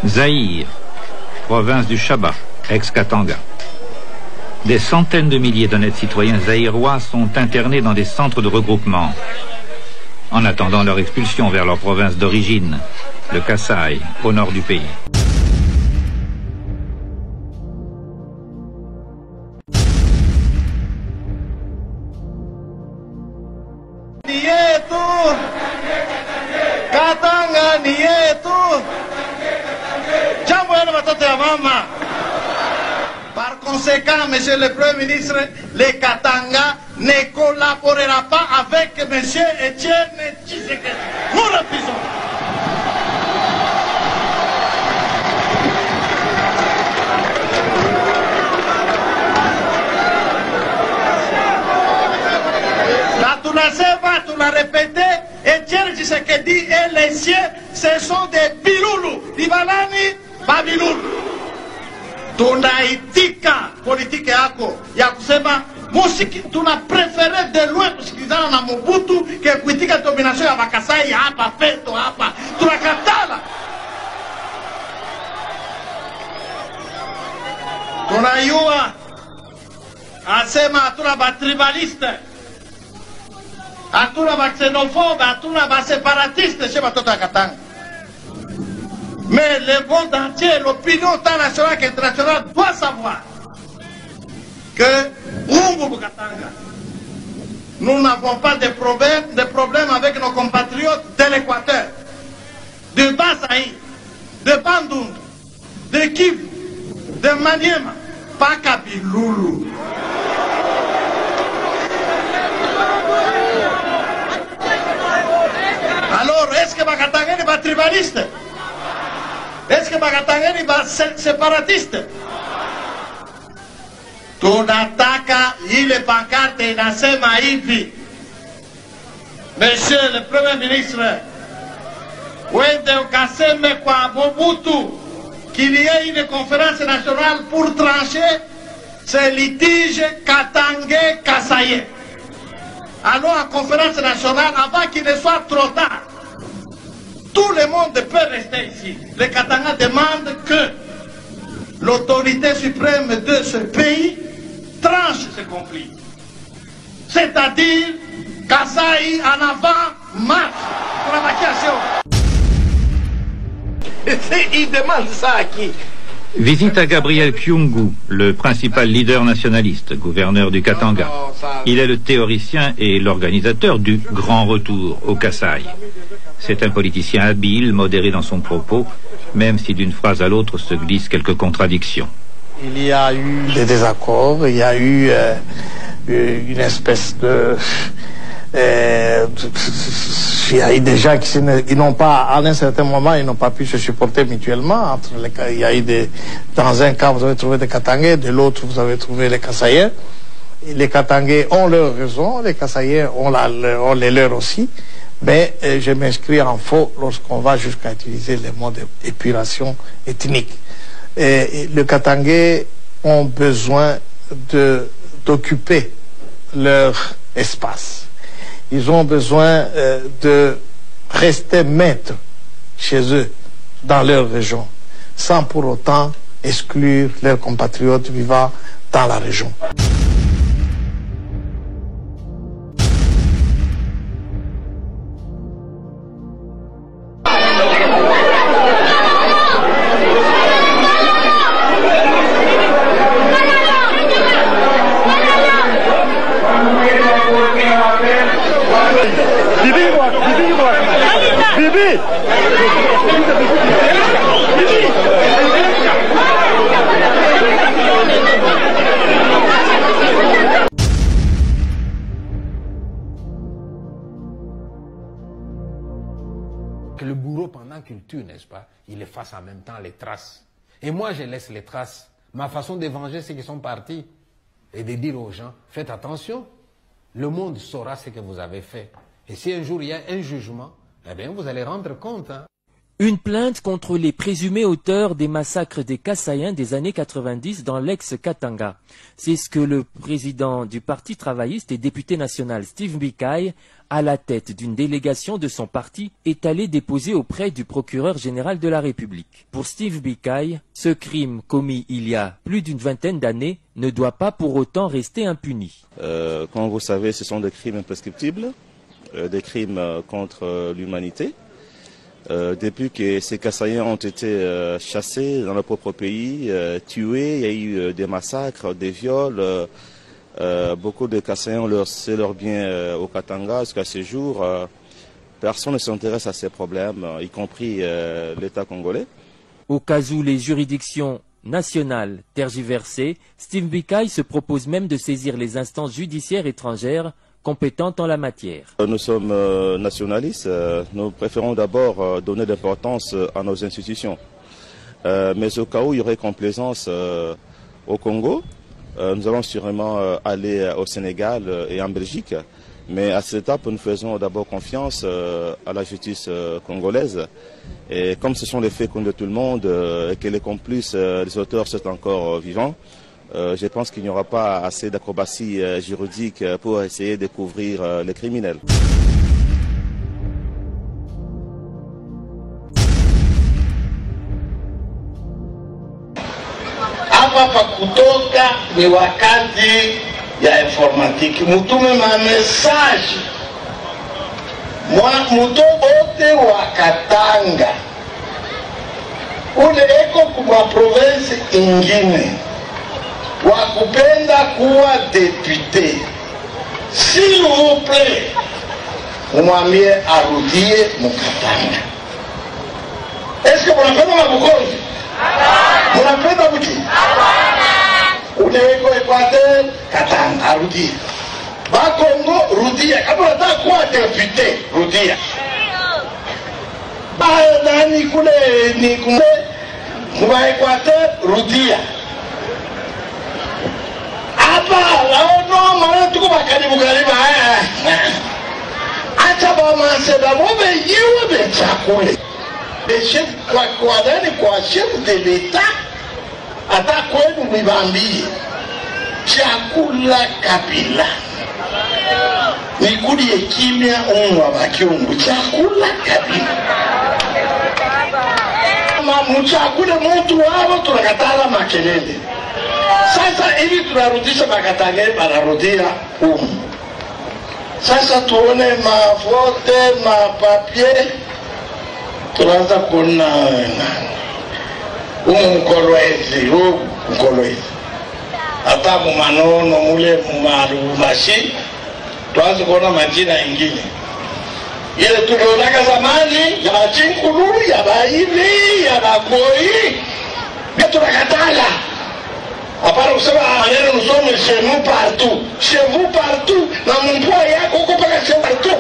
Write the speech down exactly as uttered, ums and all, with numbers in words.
Zaïre, province du Shaba, ex-Katanga. Des centaines de milliers d'honnêtes citoyens zaïrois sont internés dans des centres de regroupement, en attendant leur expulsion vers leur province d'origine, le Kasaï, au nord du pays. Katanga ni yetu. Jambo yenu watoto ya mama. Par conséquent, monsieur le Premier ministre, le Katanga ne collaborera pas avec monsieur Etienne Tshisekedi. Nous refusons. Là, tu l'as dit, tu l'as répété, Etienne Tshisekedi et les siens, ce sont des biloulous. Libalani, babiloulou. Tunaitika politiki yako ya kusema musiki, tuna prefere de loin kusikilizana na Mobutu ke kuitika domination ya Bakasai hapa peto hapa. Tunakatala. Tunayua asema hatuna batribaliste, hatuna baxenofobe, hatuna baseparatiste chez batoto ya Katanga. Mais le monde entier, l'opinion internationale et internationale doit savoir que Katanga, nous n'avons pas de problème, de problème avec nos compatriotes de l'Équateur, de Basaï, de Bandung, de Kivu, de Maniema, pas Kabiloulou. Alors, est-ce que Bakatanga n'est pas tribaliste? Est-ce que Bakatanga n'est pas séparatiste? Tunataka ile pancarte inasema hivi: Monsieur le Premier ministre, wende ukaseme kwa Mobutu qu'il y ait une conférence nationale pour trancher ce litige Katanga-Kasaye. Allons à la conférence nationale avant qu'il ne soit trop tard. Tout le monde peut rester ici. Le Katanga demande que l'autorité suprême de ce pays tranche ce conflit. C'est-à-dire, Kasaï en avant, marche pour la vacation. Il demande ça à qui? Visite à Gabriel Kyungu, le principal leader nationaliste, gouverneur du Katanga. Il est le théoricien et l'organisateur du Grand Retour au Kasaï. C'est un politicien habile, modéré dans son propos, même si d'une phrase à l'autre se glissent quelques contradictions. Il y a eu des désaccords, il y a eu euh, une espèce de... Euh, il y a eu des gens qui n'ont pas, à un certain moment, ils n'ont pas pu se supporter mutuellement. Entre les, il y a eu des, dans un cas, vous avez trouvé des Katangais, de l'autre, vous avez trouvé les Kasaïens. Les Katangais ont leurs raisons, les Kasaïens ont, la, ont les leurs aussi. Mais euh, je m'inscris en faux lorsqu'on va jusqu'à utiliser les mots d'épuration ethnique. Et, et les Katangais ont besoin de, d'occuper leur espace. Ils ont besoin euh, de rester maîtres chez eux, dans leur région, sans pour autant exclure leurs compatriotes vivant dans la région. Que le bourreau, pendant qu'il tue, n'est-ce pas, il efface en même temps les traces. Et moi, je laisse les traces. Ma façon de venger ceux qui sont partis et de dire aux gens, faites attention, le monde saura ce que vous avez fait. Et si un jour il y a un jugement, eh bien, vous allez rendre compte. Hein. Une plainte contre les présumés auteurs des massacres des Kasaïens des années quatre-vingt-dix dans l'ex-Katanga. C'est ce que le président du Parti travailliste et député national Steve Mbikai, à la tête d'une délégation de son parti, est allé déposer auprès du procureur général de la République. Pour Steve Mbikai, ce crime commis il y a plus d'une vingtaine d'années ne doit pas pour autant rester impuni. Euh, comme vous savez, ce sont des crimes imprescriptibles, euh, des crimes euh, contre euh, l'humanité. Euh, depuis que ces Kasaïens ont été euh, chassés dans leur propre pays, euh, tués, il y a eu euh, des massacres, des viols. Euh, euh, beaucoup de Kasaïens ont laissé leurs biens euh, au Katanga jusqu'à ce jour. Euh, personne ne s'intéresse à ces problèmes, euh, y compris euh, l'État congolais. Au cas où les juridictions nationales tergiversées, Steve Mbikai se propose même de saisir les instances judiciaires étrangères compétentes en la matière. Nous sommes euh, nationalistes, euh, nous préférons d'abord euh, donner de l'importance euh, à nos institutions. Euh, mais au cas où il y aurait complaisance euh, au Congo, euh, nous allons sûrement euh, aller euh, au Sénégal euh, et en Belgique. Mais à cette étape, nous faisons d'abord confiance euh, à la justice euh, congolaise. Et comme ce sont les faits connus de tout le monde euh, et que les complices, euh, les auteurs sont encore euh, vivants, Euh, je pense qu'il n'y aura pas assez d'acrobatie euh, juridique euh, pour essayer de couvrir euh, les criminels. Hapa pa kutoka ni wakati ya informatiki, mutume ma message mwa muto ote wa Katanga ule eko kuma province ingine wakupenda kuwa depute, s'il vous plaît, umwambie arudie Mukatanga. Est-ce que munapenda Mabukonzi? Munapenda Buti? Unaweko Equateur, Katanga, arudie. Bakongo, rudia. Kama unataka kuwa depute, rudia. Bae nani kule ni kule kwa Equateur, rudia. Hapa laono mara tuko bakaribu karibu haya. Acha ba maseba bobe yewe be chakule. Le chef kwa kwa ndani kwa chef de l'État ata kwenu mibambi. Chakula Kabila. Nikuli ekimya umwa bakiungu chakula Kabila. Mama mchakule mtu wao tunakatala makelele. Sasa ili tunarudisha Makatanga banarudia umu. Sasa tuone mavote, mapapie, tunaanza kuona umu Mkolwezi, umu Mkolwezi. Hata mumanono mule mumarumashi, tuanze kuona majina ingine. Ile tulionaka zamani, ya Bachinkulu, ya Baivi, ya Bakoi, ya tunakatala. Apara kusema maneno nusome chez nous partout. Chez vous partout. Na mpwa yako uko paka chez partout.